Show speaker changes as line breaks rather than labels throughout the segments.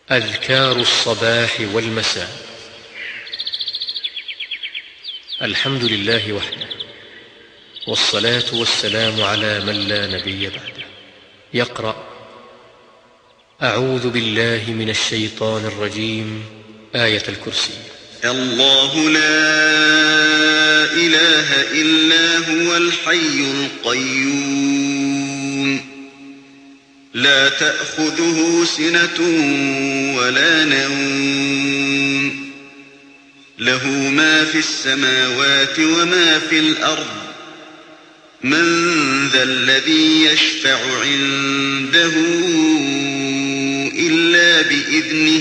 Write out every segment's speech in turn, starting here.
أذكار الصباح والمساء. الحمد لله وحده، والصلاة والسلام على من لا نبي بعده. يقرأ: أعوذ بالله من الشيطان الرجيم، آية الكرسي.
الله لا إله إلا هو الحي القيوم، لا تأخذه سنة ولا نوم، له ما في السماوات وما في الأرض. من ذا الذي يشفع عنده إلا بإذنه،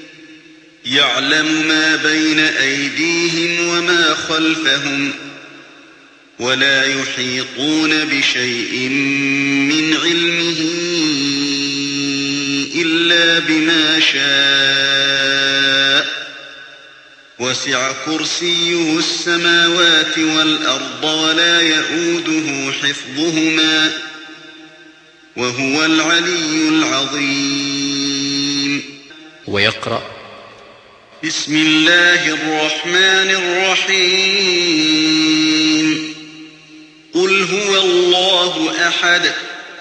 يعلم ما بين أيديهم وما خلفهم، ولا يحيطون بشيء من علمه إلا بما شاء. وسع كرسيه السماوات والأرض ولا يئوده حفظهما، وهو العلي العظيم.
ويقرأ:
بسم الله الرحمن الرحيم. قل هو الله أحد،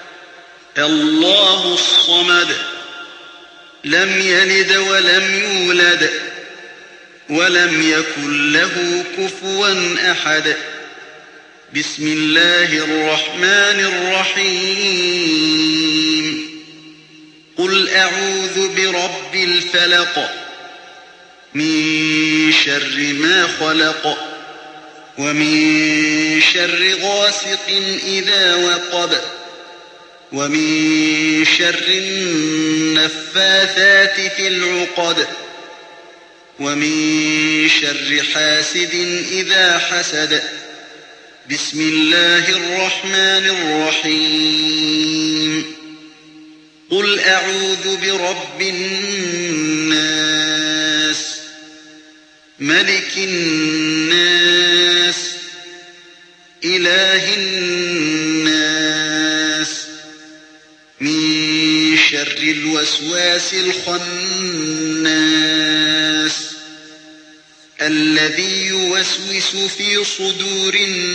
الله الصمد، لم يلد ولم يولد ولم يكن له كفوا أحد. بسم الله الرحمن الرحيم. قل أعوذ برب الفلق، من شر ما خلق، ومن شر غاسق إذا وقب، ومن شر النفاثات في العقد، ومن شر حاسد إذا حسد. بسم الله الرحمن الرحيم. قل أعوذ برب الناس، ملك الناس، إله الناس، من شر الوسواس الخناس، الذي يوسوس في صدور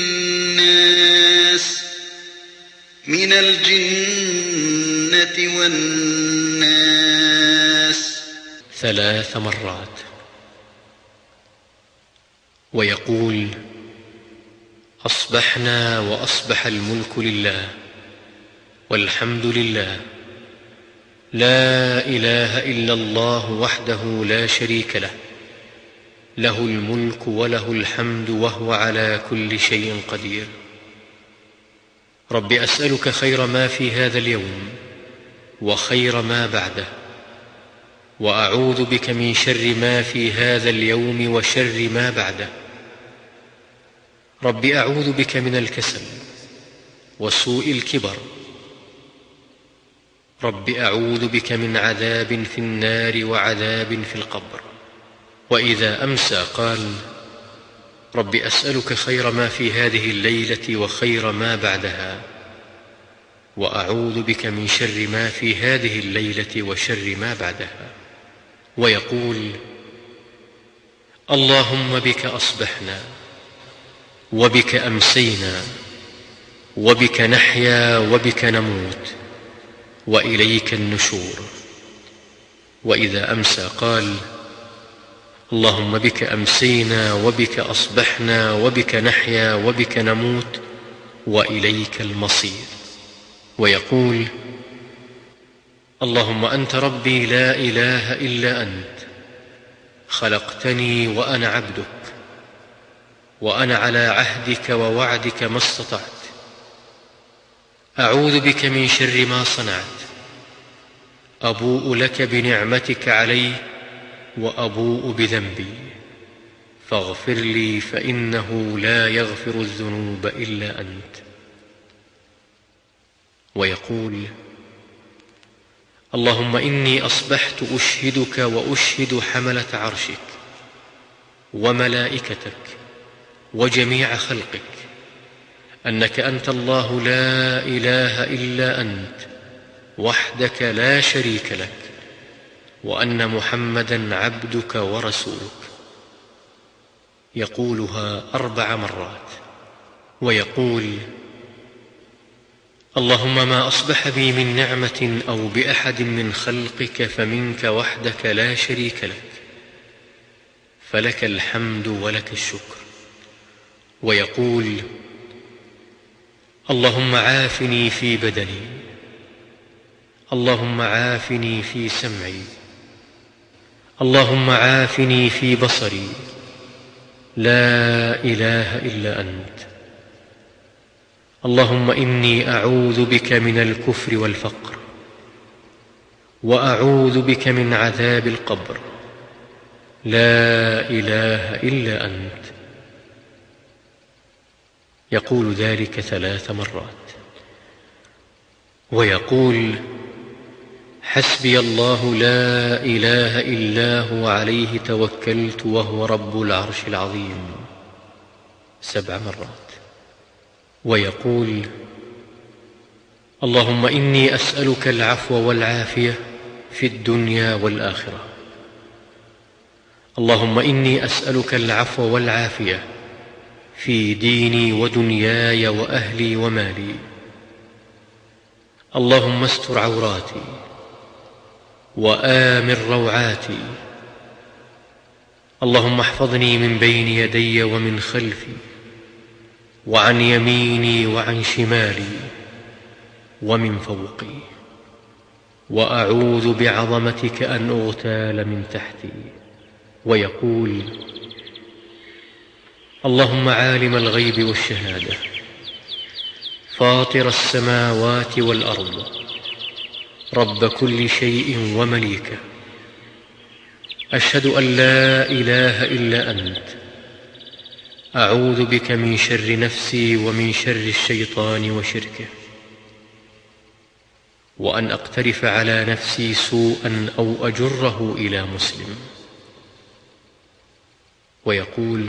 الناس من الجنة والناس.
3 مرات. ويقول: أصبحنا وأصبح الملك لله، والحمد لله، لا إله إلا الله وحده لا شريك له، له الملك وله الحمد وهو على كل شيء قدير. رب أسألك خير ما في هذا اليوم وخير ما بعده، وأعوذ بك من شر ما في هذا اليوم وشر ما بعده. رب أعوذ بك من الكسل وسوء الكبر. رب أعوذ بك من عذاب في النار وعذاب في القبر. وإذا أمسى قال: رب أسألك خير ما في هذه الليلة وخير ما بعدها، وأعوذ بك من شر ما في هذه الليلة وشر ما بعدها. ويقول: اللهم بك أصبحنا، وبك أمسينا، وبك نحيا، وبك نموت، وإليك النشور. وإذا أمسى قال: اللهم بك أمسينا، وبك أصبحنا، وبك نحيا، وبك نموت، وإليك المصير. ويقول: اللهم أنت ربي لا إله إلا أنت، خلقتني وأنا عبدك، وأنا على عهدك ووعدك ما استطعت. أعوذ بك من شر ما صنعت، أبوء لك بنعمتك علي وأبوء بذنبي، فاغفر لي فإنه لا يغفر الذنوب إلا أنت. ويقول: اللهم إني أصبحت أشهدك وأشهد حملة عرشك وملائكتك وجميع خلقك أنك أنت الله لا إله إلا أنت، وحدك لا شريك لك، وأن محمدًا عبدك ورسولك. يقولها 4 مرات، ويقول: اللهم ما أصبح بي من نعمة أو بأحد من خلقك فمنك وحدك لا شريك لك، فلك الحمد ولك الشكر. ويقول: اللهم عافني في بدني، اللهم عافني في سمعي، اللهم عافني في بصري، لا إله إلا أنت. اللهم إني أعوذ بك من الكفر والفقر، وأعوذ بك من عذاب القبر، لا إله إلا أنت. يقول ذلك 3 مرات، ويقول: حسبي الله لا إله إلا هو عليه توكلت وهو رب العرش العظيم 7 مرات. ويقول: اللهم إني أسألك العفو والعافية في الدنيا والآخرة. اللهم إني أسألك العفو والعافية في ديني ودنياي وأهلي ومالي. اللهم استر عوراتي وآمن روعاتي. اللهم احفظني من بين يدي ومن خلفي وعن يميني وعن شمالي ومن فوقي، وأعوذ بعظمتك أن أغتال من تحتي. ويقول: اللهم عالم الغيب والشهادة، فاطر السماوات والأرض، رب كل شيء ومليكه، أشهد أن لا إله إلا أنت، أعوذ بك من شر نفسي ومن شر الشيطان وشركه، وأن أقترف على نفسي سوءا أو أجره إلى مسلم. ويقول: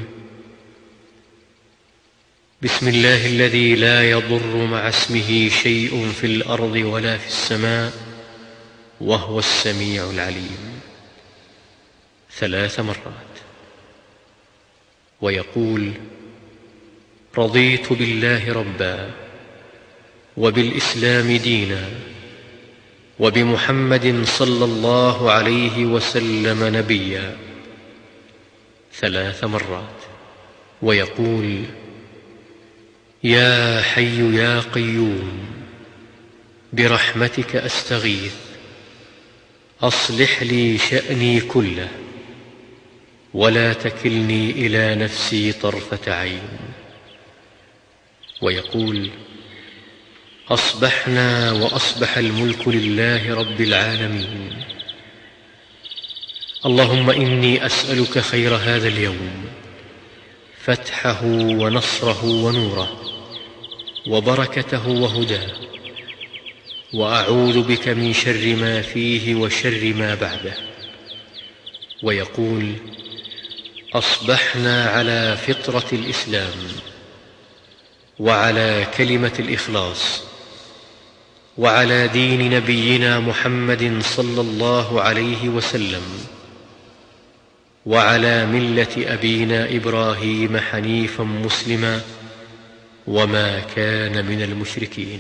بسم الله الذي لا يضر مع اسمه شيء في الأرض ولا في السماء وهو السميع العليم 3 مرات. ويقول: رضيت بالله ربا، وبالإسلام دينا، وبمحمد صلى الله عليه وسلم نبيا 3 مرات. ويقول: يا حي يا قيوم، برحمتك أستغيث، أصلح لي شأني كله، ولا تكلني إلى نفسي طرفة عين. ويقول: أصبحنا وأصبح الملك لله رب العالمين. اللهم إني أسألك خير هذا اليوم، فتحه ونصره ونوره وبركته وهداه، وأعوذ بك من شر ما فيه وشر ما بعده. ويقول: أصبحنا على فطرة الإسلام، وعلى كلمة الإخلاص، وعلى دين نبينا محمد صلى الله عليه وسلم، وعلى ملة أبينا إبراهيم حنيفا مسلما، وما كان من المشركين.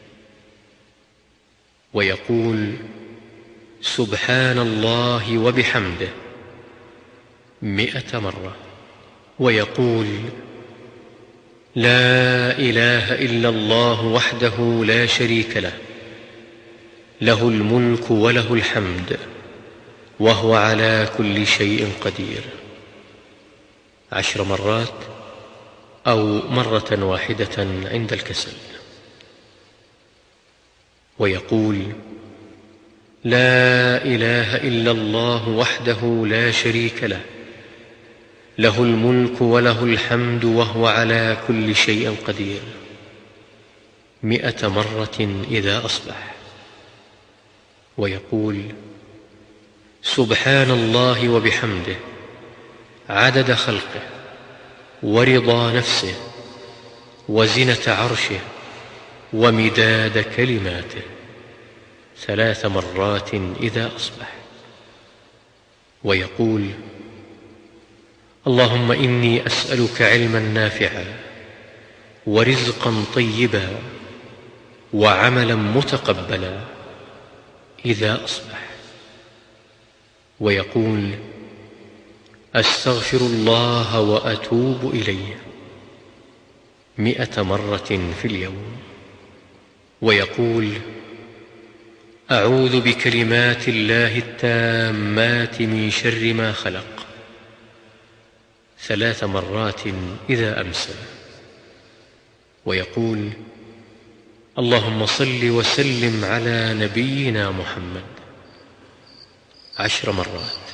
ويقول: سبحان الله وبحمده 100 مرة. ويقول: لا إله إلا الله وحده لا شريك له، له الملك وله الحمد، وهو على كل شيء قدير 10 مرات أو مرة واحدة عند الكسل. ويقول: لا إله إلا الله وحده لا شريك له، له الملك وله الحمد، وهو على كل شيء قدير 100 مرة إذا أصبح. ويقول: سبحان الله وبحمده عدد خلقه، ورضا نفسه، وزنة عرشه، ومداد كلماته 3 مرات إذا أصبح. ويقول: اللهم إني أسألك علما نافعا ورزقا طيبا وعملا متقبلا إذا أصبح. ويقول: أستغفر الله وأتوب إليه 100 مرة في اليوم. ويقول: أعوذ بكلمات الله التامات من شر ما خلق 3 مرات إذا أمسى. ويقول: اللهم صل وسلم على نبينا محمد 10 مرات.